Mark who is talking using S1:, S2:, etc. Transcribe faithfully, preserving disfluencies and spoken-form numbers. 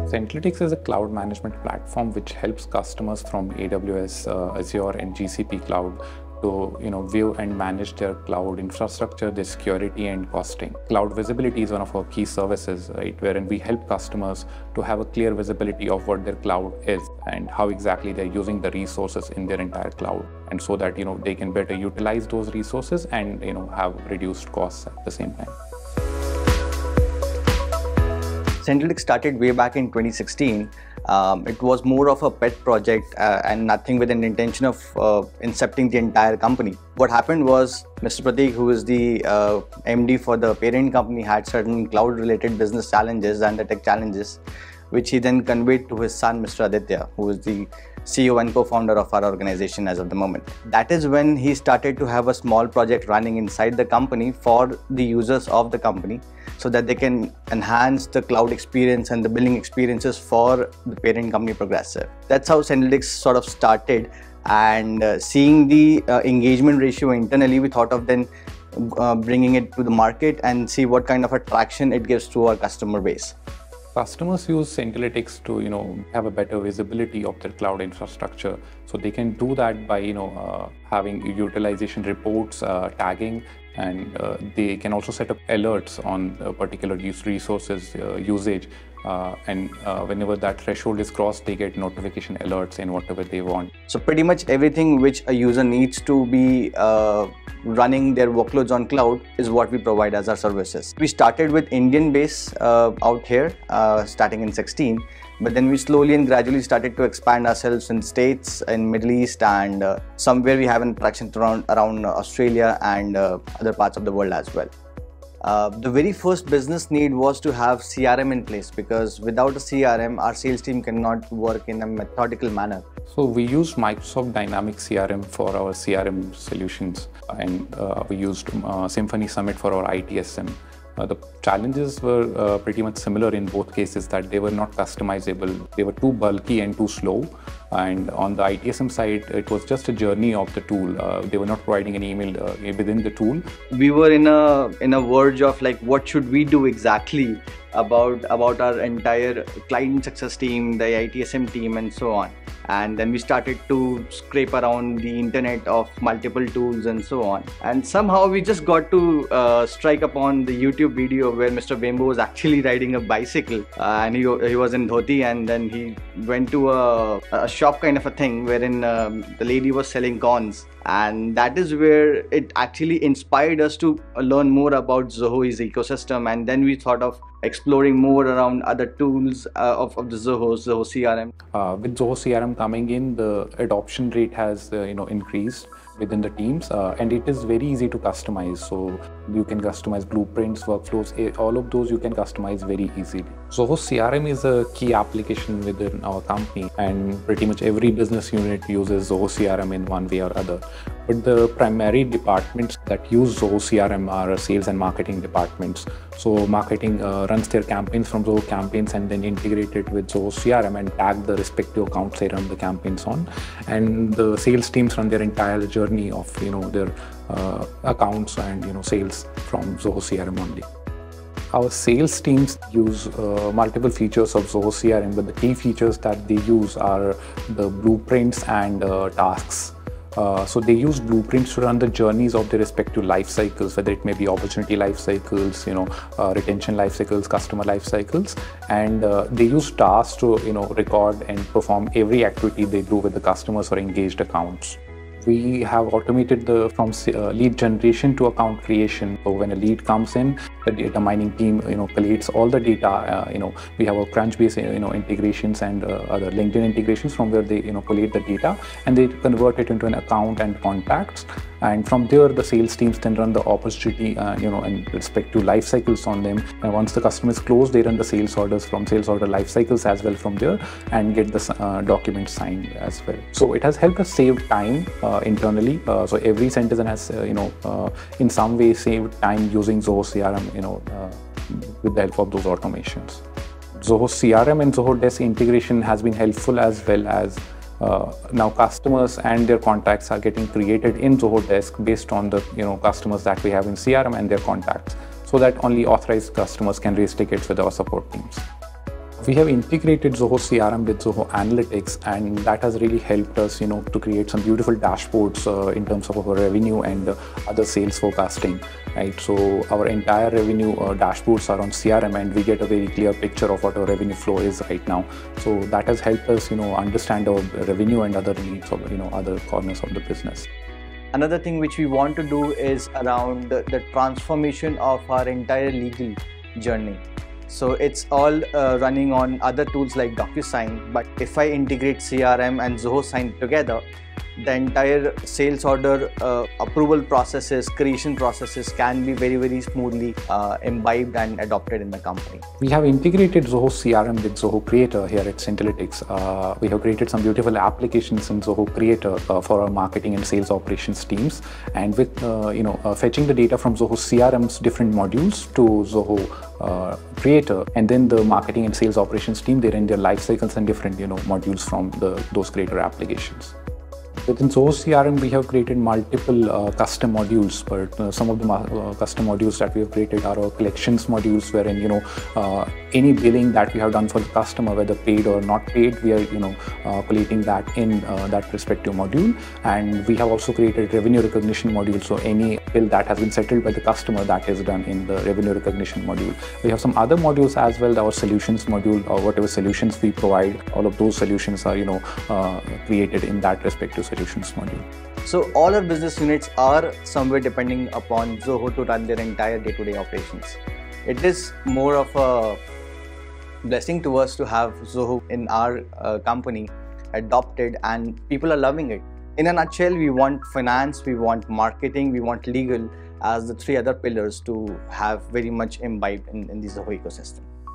S1: Centilytics is a cloud management platform which helps customers from A W S, uh, Azure, and G C P cloud to you know view and manage their cloud infrastructure, their security and costing. Cloud visibility is one of our key services, right, wherein we help customers to have a clear visibility of what their cloud is and how exactly they're using the resources in their entire cloud, and so that you know they can better utilize those resources and you know have reduced costs at the same time.
S2: Centilytics started way back in twenty sixteen. Um, it was more of a pet project uh, and nothing with an intention of uh, incepting the entire company. What happened was Mister Prateek, who is the uh, M D for the parent company, had certain cloud-related business challenges and the tech challenges, which he then conveyed to his son, Mister Aditya, who is the C E O and co-founder of our organization as of the moment. That is when he started to have a small project running inside the company for the users of the company, so that they can enhance the cloud experience and the billing experiences for the parent company Progressive. That's how Centilytics sort of started, and uh, seeing the uh, engagement ratio internally, we thought of then uh, bringing it to the market and see what kind of attraction it gives to our customer base.
S1: Customers use Centilytics to you know have a better visibility of their cloud infrastructure. So they can do that by you know uh, having utilization reports, uh, tagging, and uh, they can also set up alerts on uh, particular use resources uh, usage. Uh, and uh, whenever that threshold is crossed, they get notification alerts in whatever they want.
S2: So pretty much everything which a user needs to be uh, running their workloads on cloud is what we provide as our services. We started with Indian base uh, out here, uh, starting in sixteen, but then we slowly and gradually started to expand ourselves in States, in Middle East, and uh, somewhere we have an attraction around, around Australia and uh, other parts of the world as well. Uh, the very first business need was to have C R M in place, because without a C R M, our sales team cannot work in a methodical manner.
S1: So we used Microsoft Dynamics C R M for our C R M solutions, and uh, we used uh, Symphony Summit for our I T S M. Uh, the challenges were uh, pretty much similar in both cases, that they were not customizable. They were too bulky and too slow. And on the I T S M side, it was just a journey of the tool. Uh, they were not providing an email uh, within the tool.
S2: We were in a in a verge of like, what should we do exactly about about our entire client success team, the I T S M team, and so on. And then we started to scrape around the internet of multiple tools and so on. And somehow we just got to uh, strike upon the YouTube video where Mister Bembo was actually riding a bicycle, uh, and he, he was in dhoti, and then he went to a, a shop kind of a thing wherein um, the lady was selling corns. And that is where it actually inspired us to learn more about Zoho's ecosystem. And then we thought of exploring more around other tools uh, of, of the Zoho, Zoho C R M.
S1: Uh, with Zoho C R M coming in, the adoption rate has uh, you know increased within the teams, uh, and it is very easy to customize. So you can customize blueprints, workflows, all of those you can customize very easily. Zoho C R M is a key application within our company, and pretty much every business unit uses Zoho C R M in one way or other. But the primary departments that use Zoho C R M are sales and marketing departments. So marketing uh, runs their campaigns from Zoho Campaigns and then integrate it with Zoho C R M and tag the respective accounts they run the campaigns on. And the sales teams run their entire journey of you know their uh, accounts and you know sales from Zoho C R M only. Our sales teams use uh, multiple features of Zoho C R M, but the key features that they use are the blueprints and uh, tasks. Uh, so they use blueprints to run the journeys of their respective life cycles, whether it may be opportunity life cycles, you know, uh, retention life cycles, customer life cycles, and uh, they use tasks to you know record and perform every activity they do with the customers or engaged accounts. We have automated the from uh, lead generation to account creation. So when a lead comes in, the data mining team you know collates all the data. Uh, you know we have a Crunchbase you know integrations and uh, other LinkedIn integrations from where they you know collate the data and they convert it into an account and contacts. And from there, the sales teams then run the opportunity, uh, you know, and respective life cycles on them. And once the customer is closed, they run the sales orders from sales order life cycles as well from there, and get the uh, documents signed as well. So it has helped us save time uh, internally. Uh, so every citizen has, uh, you know, uh, in some way saved time using Zoho C R M, you know, uh, with the help of those automations. Zoho C R M and Zoho Desk integration has been helpful, as well as Uh, now customers and their contacts are getting created in Zoho Desk based on the you know customers that we have in C R M and their contacts, so that only authorized customers can raise tickets with our support teams. We have integrated Zoho C R M with Zoho Analytics, and that has really helped us, you know, to create some beautiful dashboards uh, in terms of our revenue and uh, other sales forecasting, right? So our entire revenue uh, dashboards are on C R M, and we get a very clear picture of what our revenue flow is right now. So that has helped us, you know, understand our revenue and other needs of, you know, other corners of the business.
S2: Another thing which we want to do is around the, the transformation of our entire legal journey. So it's all uh, running on other tools like DocuSign, but if I integrate C R M and Zoho Sign together, the entire sales order uh, approval processes, creation processes can be very, very smoothly uh, imbibed and adopted in the company.
S1: We have integrated Zoho C R M with Zoho Creator here at Centilytics. Uh, we have created some beautiful applications in Zoho Creator uh, for our marketing and sales operations teams. And with, uh, you know, uh, fetching the data from Zoho C R M's different modules to Zoho uh, Creator, and then the marketing and sales operations team, they run their life cycles and different, you know, modules from the those Creator applications. Within Zoho C R M, we have created multiple uh, custom modules, but uh, some of the uh, custom modules that we have created are our collections modules, wherein, you know, uh, any billing that we have done for the customer, whether paid or not paid, we are, you know, uh, collating that in uh, that respective module. And we have also created revenue recognition module. So any bill that has been settled by the customer, that is done in the revenue recognition module. We have some other modules as well, our solutions module, or whatever solutions we provide, all of those solutions are, you know, uh, created in that respective solutions module.
S2: So all our business units are somewhere depending upon Zoho to run their entire day-to-day operations. It is more of a blessing to us to have Zoho in our uh, company adopted, and people are loving it. In a nutshell, we want finance, we want marketing, we want legal as the three other pillars to have very much imbibed in, in the Zoho ecosystem.